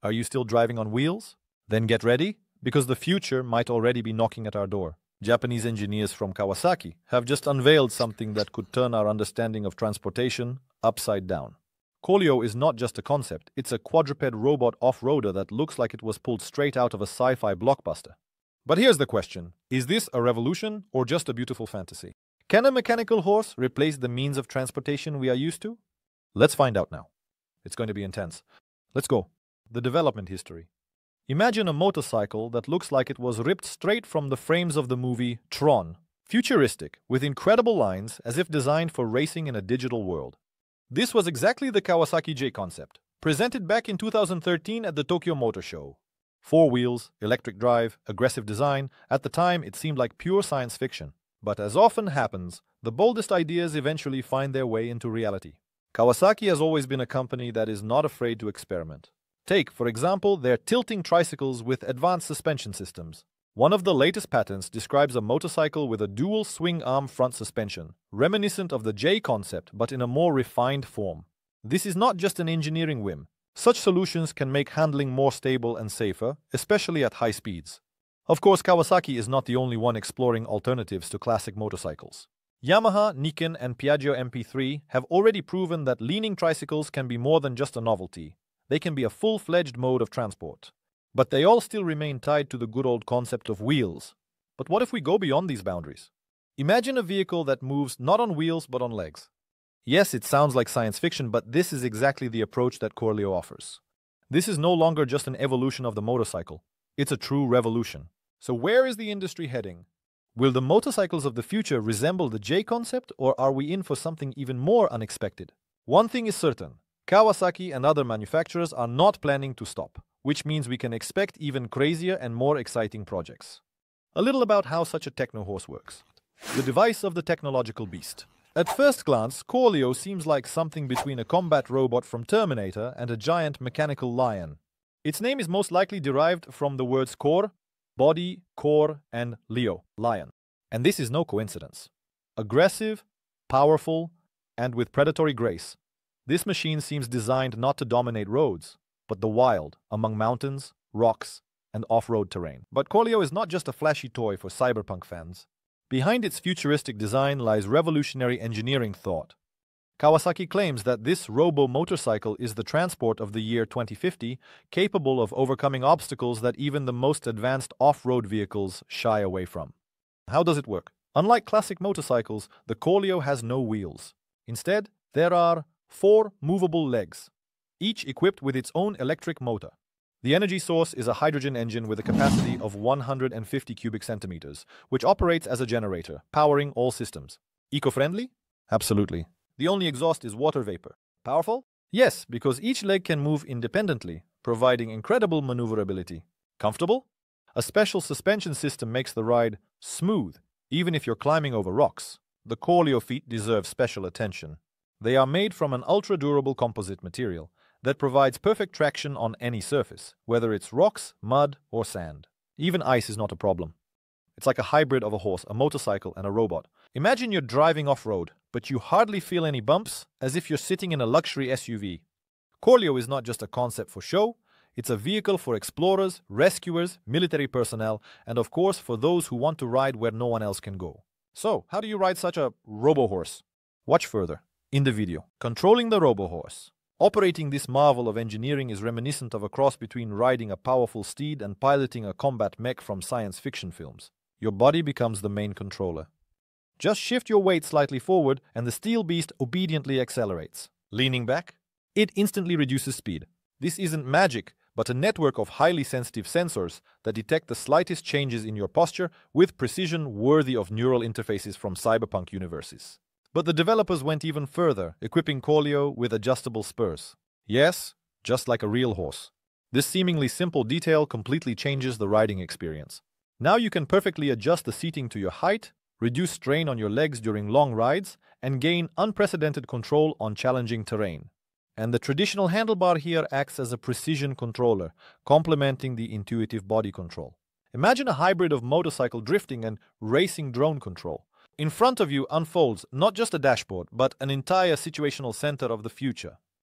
Are you still driving on wheels? Then get ready, because the future might already be knocking at our door. Japanese engineers from Kawasaki have just unveiled something that could turn our understanding of transportation upside down. Corleo is not just a concept, it's a quadruped robot off-roader that looks like it was pulled straight out of a sci-fi blockbuster. But here's the question, is this a revolution or just a beautiful fantasy? Can a mechanical horse replace the means of transportation we are used to? Let's find out now. It's going to be intense. Let's go. The development history. Imagine a motorcycle that looks like it was ripped straight from the frames of the movie Tron. Futuristic, with incredible lines as if designed for racing in a digital world. This was exactly the Kawasaki J concept, presented back in 2013 at the Tokyo Motor Show. 4 wheels, electric drive, aggressive design. At the time, it seemed like pure science fiction. But as often happens, the boldest ideas eventually find their way into reality. Kawasaki has always been a company that is not afraid to experiment. Take, for example, their tilting tricycles with advanced suspension systems. One of the latest patents describes a motorcycle with a dual swing-arm front suspension, reminiscent of the J concept but in a more refined form. This is not just an engineering whim. Such solutions can make handling more stable and safer, especially at high speeds. Of course, Kawasaki is not the only one exploring alternatives to classic motorcycles. Yamaha, Nikon, and Piaggio MP3 have already proven that leaning tricycles can be more than just a novelty. They can be a full-fledged mode of transport. But they all still remain tied to the good old concept of wheels. But what if we go beyond these boundaries? Imagine a vehicle that moves not on wheels but on legs. Yes, it sounds like science fiction, but this is exactly the approach that Corleo offers. This is no longer just an evolution of the motorcycle. It's a true revolution. So where is the industry heading? Will the motorcycles of the future resemble the J concept, or are we in for something even more unexpected? One thing is certain. Kawasaki and other manufacturers are not planning to stop, which means we can expect even crazier and more exciting projects. A little about how such a techno-horse works. The device of the technological beast. At first glance, Corleo seems like something between a combat robot from Terminator and a giant mechanical lion. Its name is most likely derived from the words cor, body, core, and leo, lion. And this is no coincidence. Aggressive, powerful, and with predatory grace. This machine seems designed not to dominate roads, but the wild, among mountains, rocks, and off-road terrain. But Corleo is not just a flashy toy for cyberpunk fans. Behind its futuristic design lies revolutionary engineering thought. Kawasaki claims that this Robo motorcycle is the transport of the year 2050, capable of overcoming obstacles that even the most advanced off-road vehicles shy away from. How does it work? Unlike classic motorcycles, the Corleo has no wheels. Instead, there are 4 movable legs, each equipped with its own electric motor. The energy source is a hydrogen engine with a capacity of 150 cubic centimeters, which operates as a generator, powering all systems. Eco-friendly? Absolutely. The only exhaust is water vapor. Powerful? Yes, because each leg can move independently, providing incredible maneuverability. Comfortable? A special suspension system makes the ride smooth, even if you're climbing over rocks. The Corleo feet deserve special attention. They are made from an ultra-durable composite material that provides perfect traction on any surface, whether it's rocks, mud, or sand. Even ice is not a problem. It's like a hybrid of a horse, a motorcycle, and a robot. Imagine you're driving off-road, but you hardly feel any bumps, as if you're sitting in a luxury SUV. Corleo is not just a concept for show, it's a vehicle for explorers, rescuers, military personnel, and of course for those who want to ride where no one else can go. So, how do you ride such a robo-horse? Watch further in the video. Controlling the robo-horse. Operating this marvel of engineering is reminiscent of a cross between riding a powerful steed and piloting a combat mech from science fiction films. Your body becomes the main controller. Just shift your weight slightly forward and the steel beast obediently accelerates. Leaning back, it instantly reduces speed. This isn't magic, but a network of highly sensitive sensors that detect the slightest changes in your posture with precision worthy of neural interfaces from cyberpunk universes. But the developers went even further, equipping Corleo with adjustable spurs. Yes, just like a real horse. This seemingly simple detail completely changes the riding experience. Now you can perfectly adjust the seating to your height, reduce strain on your legs during long rides, and gain unprecedented control on challenging terrain. And the traditional handlebar here acts as a precision controller, complementing the intuitive body control. Imagine a hybrid of motorcycle drifting and racing drone control. In front of you unfolds not just a dashboard, but an entire situational center of the future.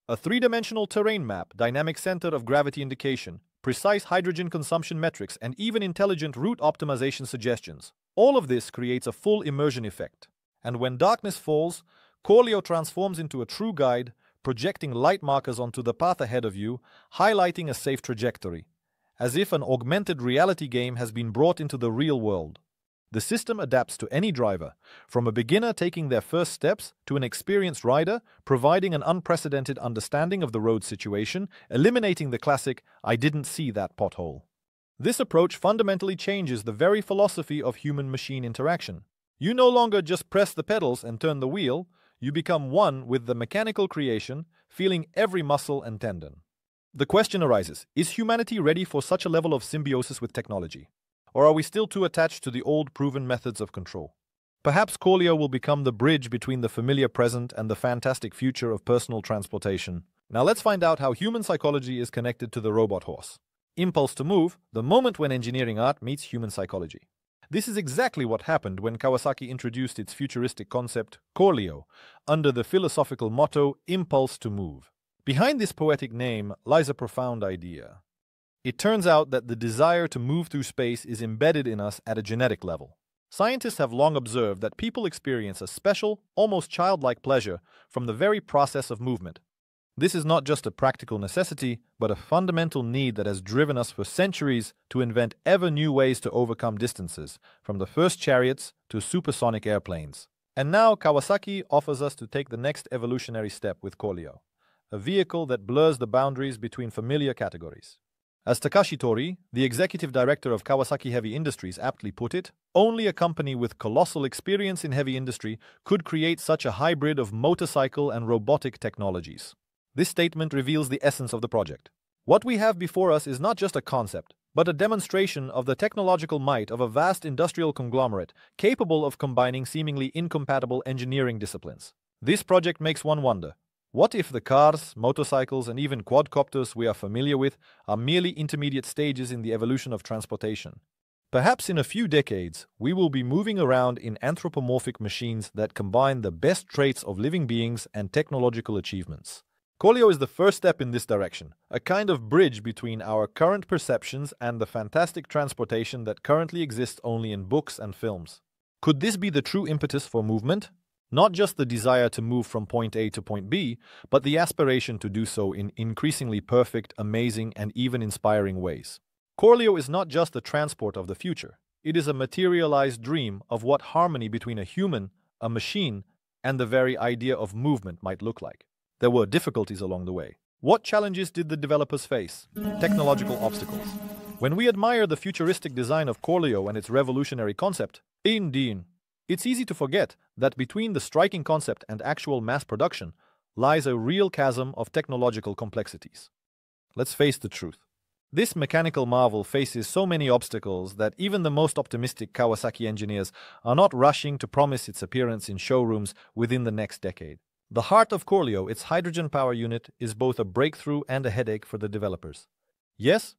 A three-dimensional terrain map, dynamic center of gravity indication, precise hydrogen consumption metrics, and even intelligent route optimization suggestions. All of this creates a full immersion effect. And when darkness falls, Corleo transforms into a true guide, projecting light markers onto the path ahead of you, highlighting a safe trajectory, as if an augmented reality game has been brought into the real world. The system adapts to any driver, from a beginner taking their first steps to an experienced rider, providing an unprecedented understanding of the road situation, eliminating the classic, "I didn't see that pothole." This approach fundamentally changes the very philosophy of human-machine interaction. You no longer just press the pedals and turn the wheel, you become one with the mechanical creation, feeling every muscle and tendon. The question arises, is humanity ready for such a level of symbiosis with technology? Or are we still too attached to the old proven methods of control? Perhaps Corleo will become the bridge between the familiar present and the fantastic future of personal transportation. Now let's find out how human psychology is connected to the robot horse. Impulse to move, the moment when engineering art meets human psychology. This is exactly what happened when Kawasaki introduced its futuristic concept, Corleo, under the philosophical motto, impulse to move. Behind this poetic name lies a profound idea. It turns out that the desire to move through space is embedded in us at a genetic level. Scientists have long observed that people experience a special, almost childlike pleasure from the very process of movement. This is not just a practical necessity, but a fundamental need that has driven us for centuries to invent ever new ways to overcome distances, from the first chariots to supersonic airplanes. And now Kawasaki offers us to take the next evolutionary step with Corleo, a vehicle that blurs the boundaries between familiar categories. As Takashi Tori, the executive director of Kawasaki Heavy Industries, aptly put it, only a company with colossal experience in heavy industry could create such a hybrid of motorcycle and robotic technologies. This statement reveals the essence of the project. What we have before us is not just a concept, but a demonstration of the technological might of a vast industrial conglomerate capable of combining seemingly incompatible engineering disciplines. This project makes one wonder. What if the cars, motorcycles, and even quadcopters we are familiar with are merely intermediate stages in the evolution of transportation? Perhaps in a few decades, we will be moving around in anthropomorphic machines that combine the best traits of living beings and technological achievements. Corleo is the first step in this direction, a kind of bridge between our current perceptions and the fantastic transportation that currently exists only in books and films. Could this be the true impetus for movement? Not just the desire to move from point A to point B, but the aspiration to do so in increasingly perfect, amazing, and even inspiring ways. Corleo is not just the transport of the future. It is a materialized dream of what harmony between a human, a machine, and the very idea of movement might look like. There were difficulties along the way. What challenges did the developers face? Technological obstacles. When we admire the futuristic design of Corleo and its revolutionary concept, indeed, it's easy to forget that between the striking concept and actual mass production lies a real chasm of technological complexities. Let's face the truth. This mechanical marvel faces so many obstacles that even the most optimistic Kawasaki engineers are not rushing to promise its appearance in showrooms within the next decade. The heart of Corleo, its hydrogen power unit, is both a breakthrough and a headache for the developers. Yes,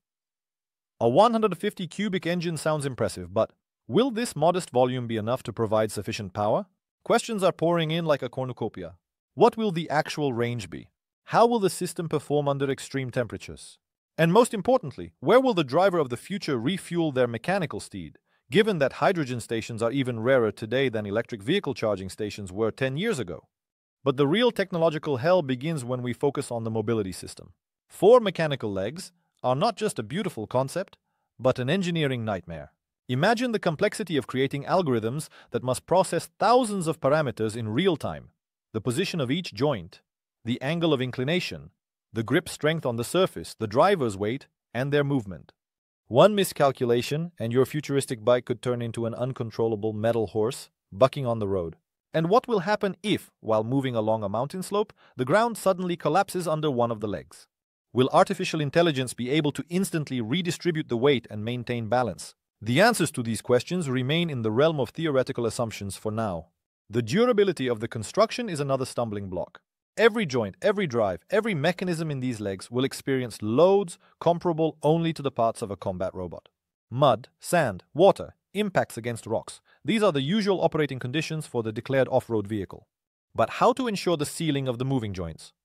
a 150 cubic engine sounds impressive, but will this modest volume be enough to provide sufficient power? Questions are pouring in like a cornucopia. What will the actual range be? How will the system perform under extreme temperatures? And most importantly, where will the driver of the future refuel their mechanical steed, given that hydrogen stations are even rarer today than electric vehicle charging stations were 10 years ago? But the real technological hell begins when we focus on the mobility system. 4 mechanical legs are not just a beautiful concept, but an engineering nightmare. Imagine the complexity of creating algorithms that must process thousands of parameters in real time. The position of each joint, the angle of inclination, the grip strength on the surface, the driver's weight, and their movement. One miscalculation, and your futuristic bike could turn into an uncontrollable metal horse, bucking on the road. And what will happen if, while moving along a mountain slope, the ground suddenly collapses under one of the legs? Will artificial intelligence be able to instantly redistribute the weight and maintain balance? The answers to these questions remain in the realm of theoretical assumptions for now. The durability of the construction is another stumbling block. Every joint, every drive, every mechanism in these legs will experience loads comparable only to the parts of a combat robot. Mud, sand, water, impacts against rocks. These are the usual operating conditions for the declared off-road vehicle. But how to ensure the sealing of the moving joints?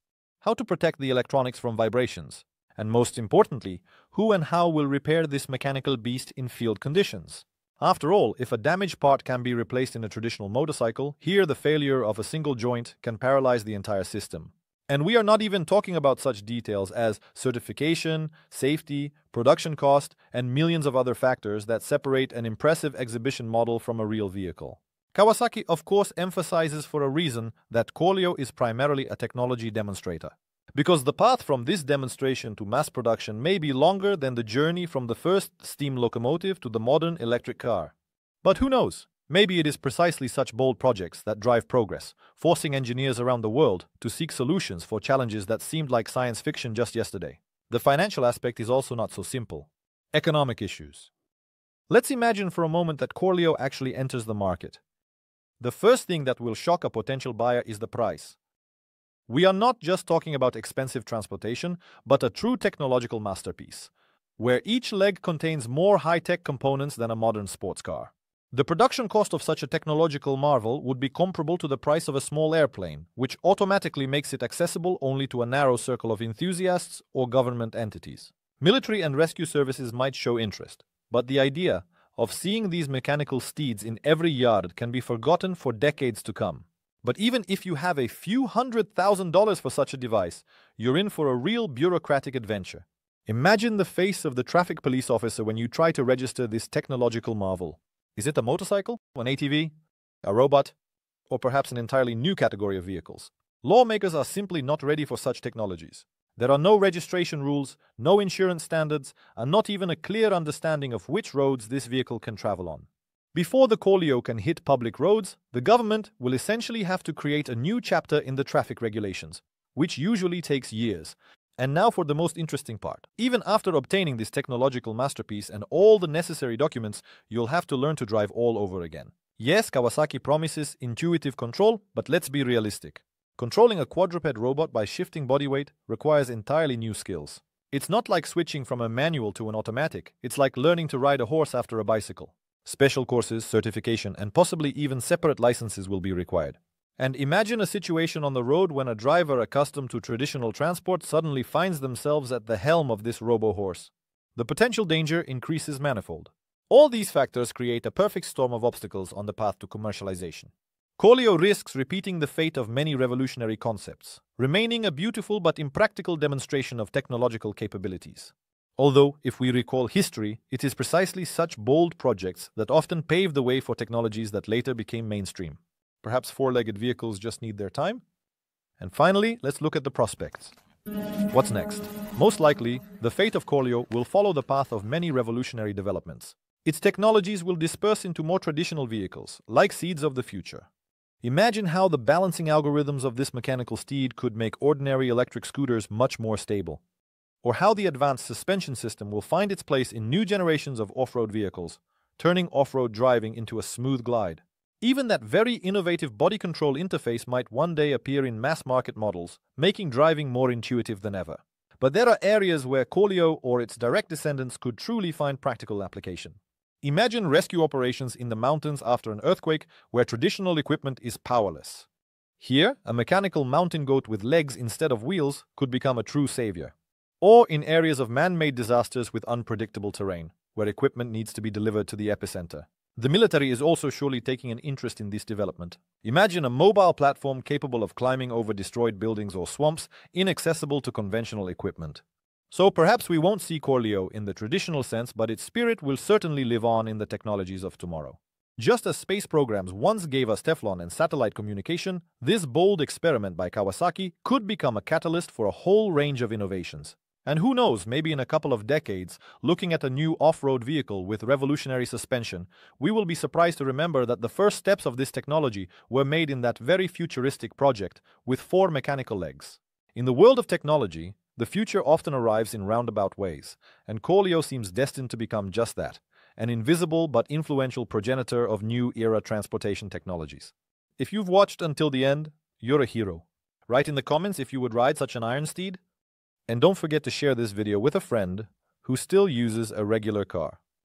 how to protect the electronics from vibrations, and most importantly, who and how will repair this mechanical beast in field conditions. After all, if a damaged part can be replaced in a traditional motorcycle, here the failure of a single joint can paralyze the entire system. And we are not even talking about such details as certification, safety, production cost, and millions of other factors that separate an impressive exhibition model from a real vehicle. Kawasaki, of course, emphasizes for a reason that Corleo is primarily a technology demonstrator, because the path from this demonstration to mass production may be longer than the journey from the first steam locomotive to the modern electric car. But who knows? Maybe it is precisely such bold projects that drive progress, forcing engineers around the world to seek solutions for challenges that seemed like science fiction just yesterday. The financial aspect is also not so simple. Economic issues. Let's imagine for a moment that Corleo actually enters the market. The first thing that will shock a potential buyer is the price. We are not just talking about expensive transportation, but a true technological masterpiece, where each leg contains more high-tech components than a modern sports car. The production cost of such a technological marvel would be comparable to the price of a small airplane, which automatically makes it accessible only to a narrow circle of enthusiasts or government entities. Military and rescue services might show interest, but the idea of seeing these mechanical steeds in every yard can be forgotten for decades to come. But even if you have a few $100,000 for such a device, you're in for a real bureaucratic adventure. Imagine the face of the traffic police officer when you try to register this technological marvel. Is it a motorcycle, an ATV, a robot, or perhaps an entirely new category of vehicles? Lawmakers are simply not ready for such technologies. There are no registration rules, no insurance standards, and not even a clear understanding of which roads this vehicle can travel on. Before the Corleo can hit public roads, the government will essentially have to create a new chapter in the traffic regulations, which usually takes years. And now for the most interesting part. Even after obtaining this technological masterpiece and all the necessary documents, you'll have to learn to drive all over again. Yes, Kawasaki promises intuitive control, but let's be realistic. Controlling a quadruped robot by shifting body weight requires entirely new skills. It's not like switching from a manual to an automatic. It's like learning to ride a horse after a bicycle. Special courses, certification, and possibly even separate licenses will be required. And imagine a situation on the road when a driver accustomed to traditional transport suddenly finds themselves at the helm of this Robo horse. The potential danger increases manifold. All these factors create a perfect storm of obstacles on the path to commercialization. Corleo risks repeating the fate of many revolutionary concepts, remaining a beautiful but impractical demonstration of technological capabilities. Although, if we recall history, it is precisely such bold projects that often paved the way for technologies that later became mainstream. Perhaps four-legged vehicles just need their time? And finally, let's look at the prospects. What's next? Most likely, the fate of Corleo will follow the path of many revolutionary developments. Its technologies will disperse into more traditional vehicles, like seeds of the future. Imagine how the balancing algorithms of this mechanical steed could make ordinary electric scooters much more stable. Or how the advanced suspension system will find its place in new generations of off-road vehicles, turning off-road driving into a smooth glide. Even that very innovative body control interface might one day appear in mass-market models, making driving more intuitive than ever. But there are areas where Corleo or its direct descendants could truly find practical application. Imagine rescue operations in the mountains after an earthquake where traditional equipment is powerless. Here, a mechanical mountain goat with legs instead of wheels could become a true savior. Or in areas of man-made disasters with unpredictable terrain, where equipment needs to be delivered to the epicenter. The military is also surely taking an interest in this development. Imagine a mobile platform capable of climbing over destroyed buildings or swamps, inaccessible to conventional equipment. So perhaps we won't see Corleo in the traditional sense, but its spirit will certainly live on in the technologies of tomorrow. Just as space programs once gave us Teflon and satellite communication, this bold experiment by Kawasaki could become a catalyst for a whole range of innovations. And who knows, maybe in a couple of decades, looking at a new off-road vehicle with revolutionary suspension, we will be surprised to remember that the first steps of this technology were made in that very futuristic project with 4 mechanical legs. In the world of technology, the future often arrives in roundabout ways, and Corleo seems destined to become just that, an invisible but influential progenitor of new-era transportation technologies. If you've watched until the end, you're a hero. Write in the comments if you would ride such an iron steed. And don't forget to share this video with a friend who still uses a regular car.